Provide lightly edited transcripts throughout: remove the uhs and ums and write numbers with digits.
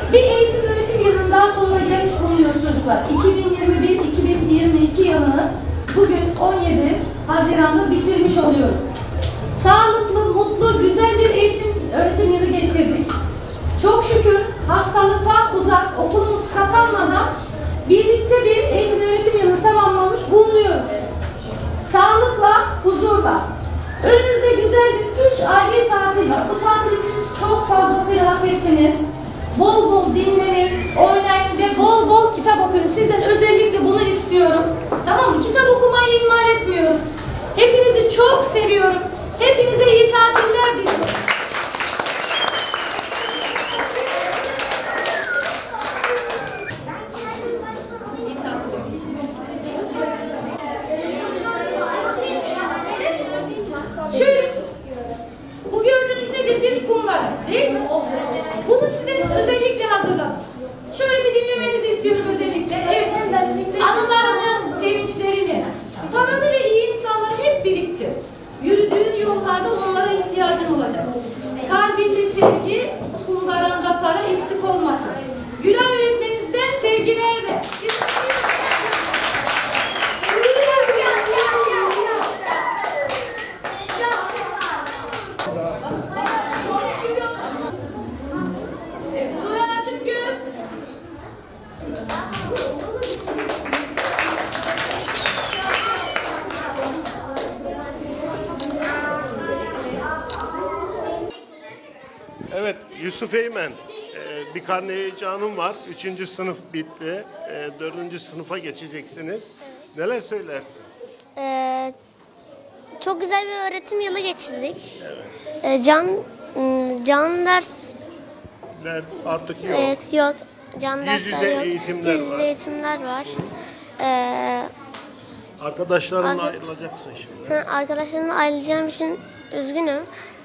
Bir eğitim öğretim yılından sonra gelmiş bulunuyoruz çocuklar. 2021-2022 yılını bugün 17 Haziran'da bitirmiş oluyoruz. Sağlıklı, mutlu, güzel bir eğitim öğretim yılı geçirdik. Çok şükür hastalıktan uzak, okulumuz kapanmadan birlikte bir eğitim öğretim yılını tamamlamış bulunuyoruz. Sağlıkla, huzurla. Önümüzde güzel bir 3 ay bir tatil var. Bu tatili siz çok fazlasıyla hak ettiniz. Bol bol dinlenin, oynayın ve bol bol kitap okuyun. Sizden özellikle bunu istiyorum. Tamam mı? Kitap okumayı ihmal etmiyoruz. Hepinizi çok seviyorum. Hepinize iyi tatiller diliyorum. Şöyle, bu gördüğünüz nedir? Bir kumbara, değil mi? Bunu size özellikle hazırladım. Şöyle bir dinlemenizi istiyorum özellikle. Evet, anılarını, sevinçlerini, paranı ve iyi insanları hep biriktir. Yürüdüğün yollarda onlara ihtiyacın olacak. Kalbinde sevgi, kumbaranda para eksik olmasın. Gülay öğretmeninizden sevgilerle. Turan açık göz. Evet, Yusuf Eymen, bir karne heyecanım var. 3. sınıf bitti. 4. sınıfa geçeceksiniz. Neler söylersin? Çok güzel bir öğretim yılı geçirdik. Evet. Can ders Artık yok. yok. Can Yüz dersler yüze yok. eğitimler Yüz yüze var. eğitimler var. Arkadaşlarınla ayrılacaksın şimdi. Arkadaşlarımla ayrılacağım için üzgünüm.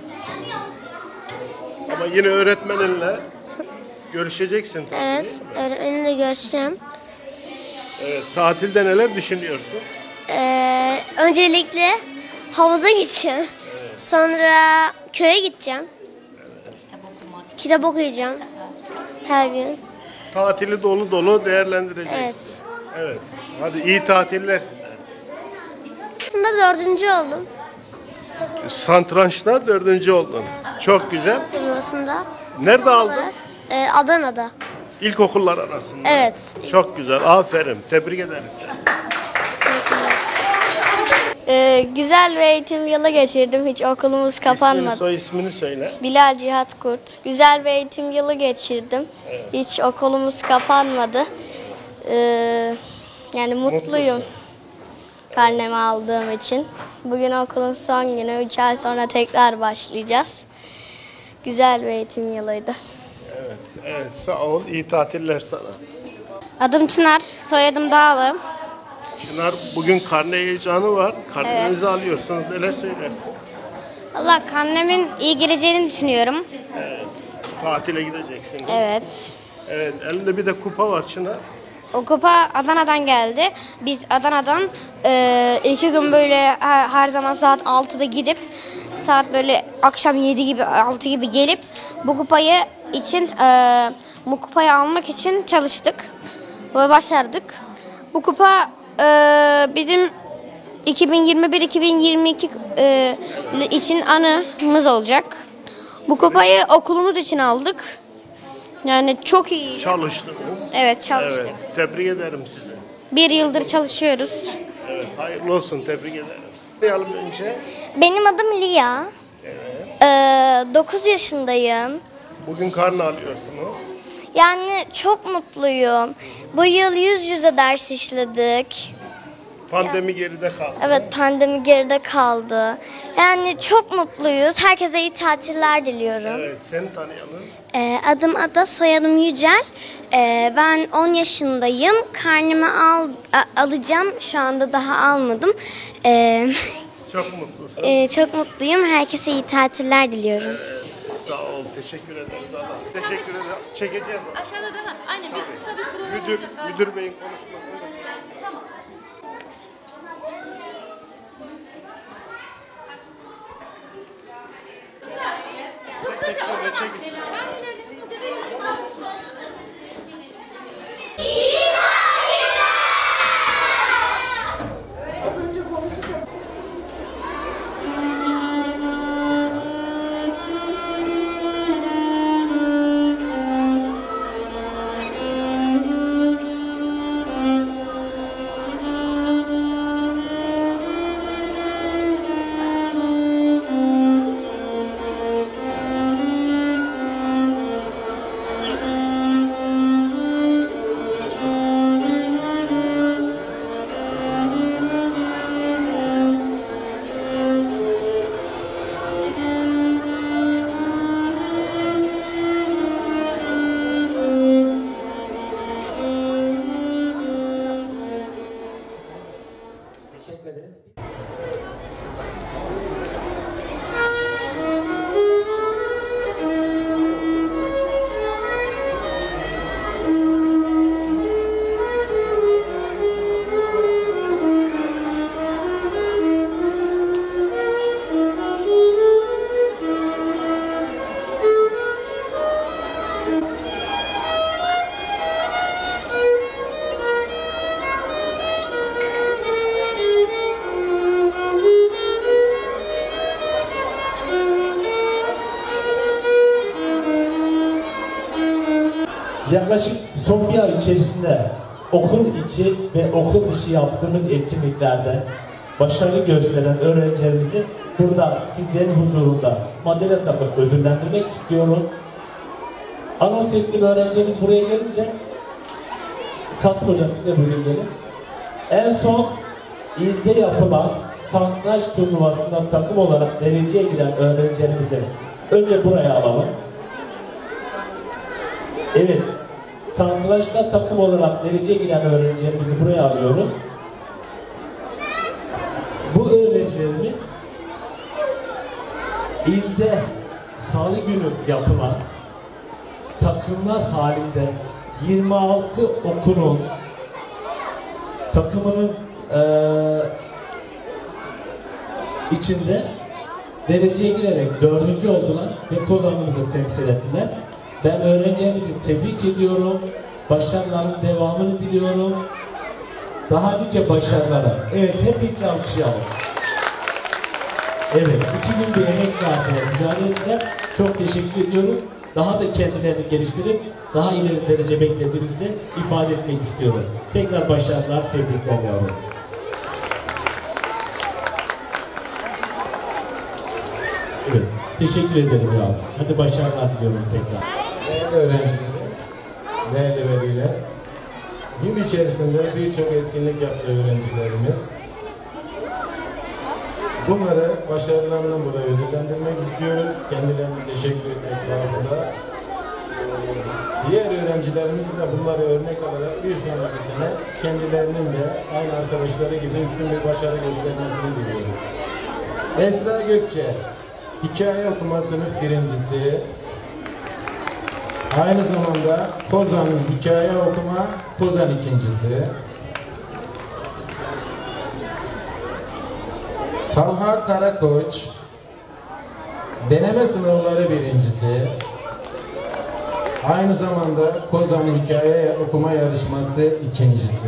Ama yine öğretmeninle görüşeceksin tabii. Evet, öğretmenimle görüşeceğim. Evet, tatilde neler düşünüyorsun? Öncelikle havuza gideceğim. Evet. Sonra köye gideceğim. Evet. Kitap okuyacağım her gün. Tatili dolu dolu değerlendireceksin. Evet. Evet. Hadi iyi tatiller size. Aslında 4. oldum. Satrançta 4. oldun. Çok güzel. Turnuvasında. Nerede aldın? Adana'da. İlkokullar arasında. Evet. Çok güzel. Aferin. Tebrik ederiz seni. Güzel bir eğitim yılı geçirdim. Hiç okulumuz kapanmadı. İsmini söyle. Bilal Cihat Kurt. Güzel bir eğitim yılı geçirdim. Evet. Hiç okulumuz kapanmadı. Yani mutluyum. Mutlusun. Karnemi aldığım için. Bugün okulun son günü. 3 ay sonra tekrar başlayacağız. Güzel bir eğitim yılıydı. Evet. Evet. Sağ ol. İyi tatiller sana. Adım Çınar, soyadım Dağlı. Çınar, bugün karne heyecanı var. Karnenizi alıyorsunuz. Neler söylersin? Allah karnemin iyi geleceğini düşünüyorum. Evet. Tatile gideceksiniz. Evet. Evet. Elinde bir de kupa var Çınar. O kupa Adana'dan geldi. Biz Adana'dan 2 gün böyle her zaman saat 6'da gidip saat böyle akşam 7 gibi 6 gibi gelip bu kupayı almak için çalıştık ve başardık. Bu kupa bizim 2021-2022 için anımız olacak. Bu kupayı okulumuz için aldık. Yani çok iyi. Çalıştınız. Evet, çalıştık. Evet. Tebrik ederim sizi. 1 yıldır çalışıyoruz. Evet. Hayırlı olsun. Tebrik ederim. Yapalım önce. Benim adım Lia. Evet. 9 yaşındayım. Bugün karne alıyorsunuz. Yani çok mutluyum. Bu yıl yüz yüze ders işledik. Pandemi geride kaldı. Evet, pandemi geride kaldı. Yani çok mutluyuz. Herkese iyi tatiller diliyorum. Evet. Seni tanıyalım. Adım Ada, soyadım Yücel. Ben 10 yaşındayım. Karnemi alacağım. Şu anda daha almadım. Çok mutlusun. Çok mutluyum. Herkese iyi tatiller diliyorum. Sağ ol. Teşekkür ederiz Allah. Teşekkür ederim. Çekeceğiz. Aşağıda da aynen bir kısa bir program olacak. Müdür beyin konuşmasını. Tamam. Hızlıca o zaman. Karnelerinizi hızlıca verin. Yaklaşık son bir ay içerisinde okul içi ve okul dışı yaptığımız etkinliklerde başarı gösteren öğrencilerimizi burada sizlerin huzurunda madalya takıp ödüllendirmek istiyorum. Anons ettiğim öğrencimiz buraya gelince, Kasım hocam size buyurun gelin. En son ilde yapılan satranç turnuvasında takım olarak dereceye giren öğrencilerimizi önce buraya alalım. Evet, satrançta takım olarak dereceye giren öğrencilerimizi buraya alıyoruz. Bu öğrencilerimiz ilde salı günü yapılan takımlar halinde 26 okulun takımının içinde dereceye girerek 4. oldular ve Kozan'ımızı temsil ettiler. Ben öğrencilerimizi tebrik ediyorum. Başarıların devamını diliyorum. Daha nice başarılara. Evet, hep birlikte alkışlayalım. Evet, 2 gün bir emekle arkadaşlar mücadele edeceğim. Çok teşekkür ediyorum. Daha da kendilerini geliştirip daha ileri derece beklediğimizi de ifade etmek istiyorum. Tekrar başarılar, tebrikler yavrum. Evet, teşekkür ederim yavrum. Hadi başarılar diliyorum tekrar. Değerli öğrencilerim, değerli veliler, yıl içerisinde birçok etkinlik yaptı öğrencilerimiz. Bunları başarılarından dolayı ödüllendirmek istiyoruz. Kendilerine teşekkür etmek babında. Diğer öğrencilerimiz de bunları örnek alarak bir sonraki sene kendilerinin de aynı arkadaşları gibi üstün bir başarı göstermesini diliyoruz. Esra Gökçe, hikaye okuma sınıf birincisi. Aynı zamanda Kozan'ın hikaye okuma Kozan ikincisi. Talha Karakoç, deneme sınavları birincisi. Aynı zamanda Kozan hikaye okuma yarışması ikincisi.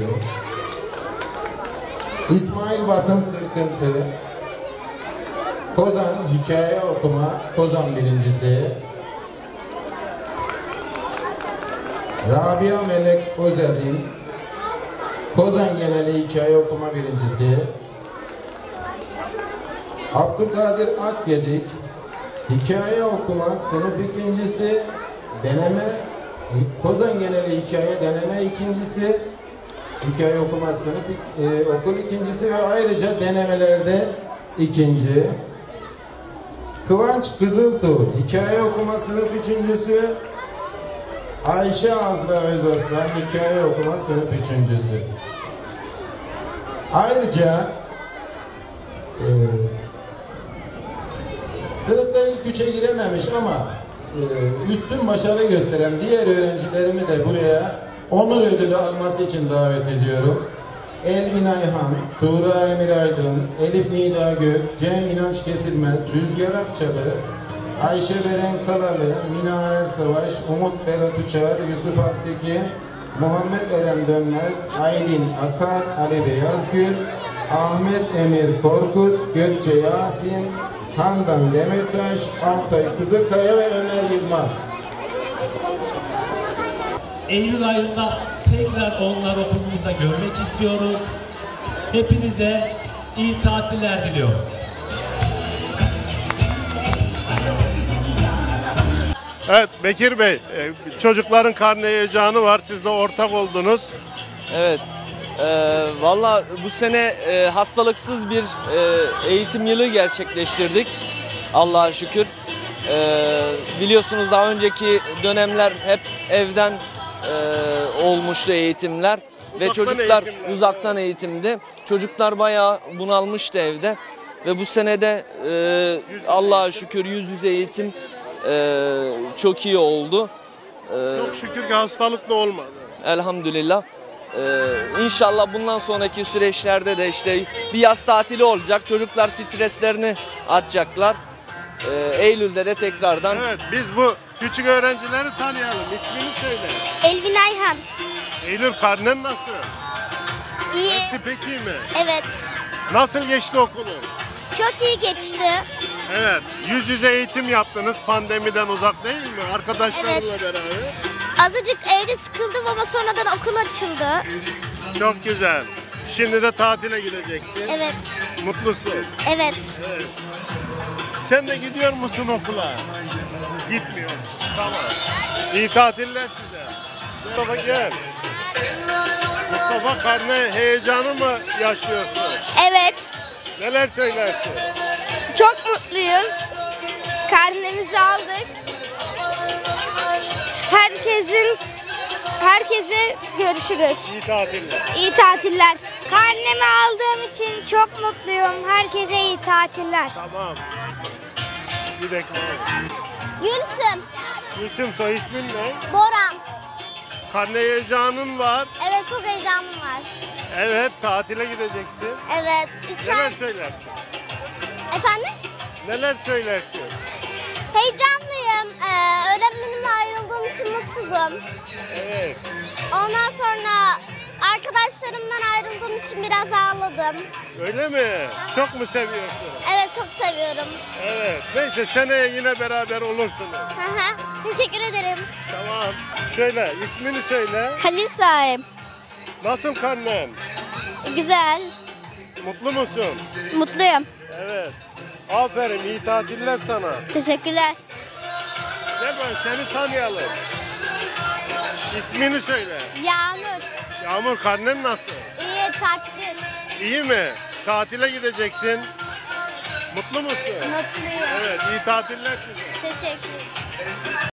İsmail Batın Sırkıntı, Kozan hikaye okuma Kozan birincisi. Rabia Melek Özel'in Kozan geneli hikaye okuma birincisi. Abdülkadir Akgedik hikaye okuma sınıf ikincisi, deneme Kozan geneli hikaye deneme ikincisi, hikaye okuma sınıf okul ikincisi ve ayrıca denemelerde ikinci. Kıvanç Kızıltuğ hikaye okuma sınıf üçüncüsü. Ayşe Azra Özaslan hikaye okuma sınıf üçüncüsü. Ayrıca sınıfta ilk üçe girememiş ama üstün başarı gösteren diğer öğrencilerimi de buraya onur ödülü alması için davet ediyorum. Elvin Ayhan, Tuğra Emir Aydın, Elif Nida Gök, Cem İnanç Kesilmez, Rüzgar Akçalı, Ayşe Beren Kalalı, Mina Ersavaş, Umut Berat Uçar, Yusuf Aktekin, Muhammed Eren Dönmez, Aylin Akar, Ali Beyazgül, Ahmet Emir Korkut, Gökçe Yasin, Handan Demirtaş, Altay Kızılkaya ve Ömer Yılmaz. Eylül ayında tekrar onları okulumuzda görmek istiyorum. Hepinize iyi tatiller diliyorum. Evet Bekir Bey, çocukların karne heyecanı var. Siz de ortak oldunuz. Evet. Valla bu sene hastalıksız bir eğitim yılı gerçekleştirdik. Allah'a şükür. Biliyorsunuz daha önceki dönemler hep evden olmuştu eğitimler. Ve çocuklar uzaktan eğitimdi. Çocuklar bayağı bunalmıştı evde. Ve bu senede Allah'a şükür yüz yüze eğitim çok iyi oldu. Çok şükür ki hastalıklı olmadı. Elhamdülillah. İnşallah bundan sonraki süreçlerde de işte bir yaz tatili olacak. Çocuklar streslerini atacaklar. Eylül'de de tekrardan. Evet, biz bu küçük öğrencileri tanıyalım. İsmini söyle. Elvin Ayhan. Eylül, karnen nasıl? İyi. Hepsi pek iyi mi? Evet. Nasıl geçti okulun? Çok iyi geçti. Evet, yüz yüze eğitim yaptınız. Pandemiden uzak değil mi? Arkadaşlarla Evet. beraber. Azıcık evde sıkıldım ama sonradan okul açıldı. Çok güzel. Şimdi de tatile gideceksin. Evet. Mutlusun. Evet. Evet. Sen de gidiyor musun okula? Gitmiyorum. Tamam. İyi tatiller size. Mustafa gel. Mustafa, karne heyecanı mı yaşıyorsun? Evet. Neler söylersin? Çok mutluyuz. Karnemizi aldık. Herkese görüşürüz. İyi tatiller. İyi tatiller. Karnemi aldığım için çok mutluyum. Herkese iyi tatiller. Tamam. Bir dakika. Gülsüm. Gülsüm, soy ismin ne? Boran. Karne heyecanın var. Evet, çok heyecanım var. Evet, tatile gideceksin. Evet. 3 Neler ay. söylersin? Efendim? Neler söylersin? Heyecanlıyım. Öğretmenimle ayrıldığım için mutsuzum. Evet. Ondan sonra arkadaşlarımdan ayrıldığım için biraz ağladım. Öyle mi? Çok mu seviyorsun? Evet, çok seviyorum. Evet. Neyse, seneye yine beraber olursunuz. Hı hı. Teşekkür ederim. Tamam. Söyle, ismini söyle. Halil sahip. Nasıl karnen? Güzel. Mutlu musun? Mutluyum. Evet. Aferin, iyi tatiller sana. Teşekkürler. Gel ben seni tanıyalım. İsmini söyle. Yağmur. Yağmur, karnen nasıl? İyi, takdir. İyi mi? Tatile gideceksin. Mutlu musun? Mutluyum. Evet, iyi tatiller size. Teşekkür.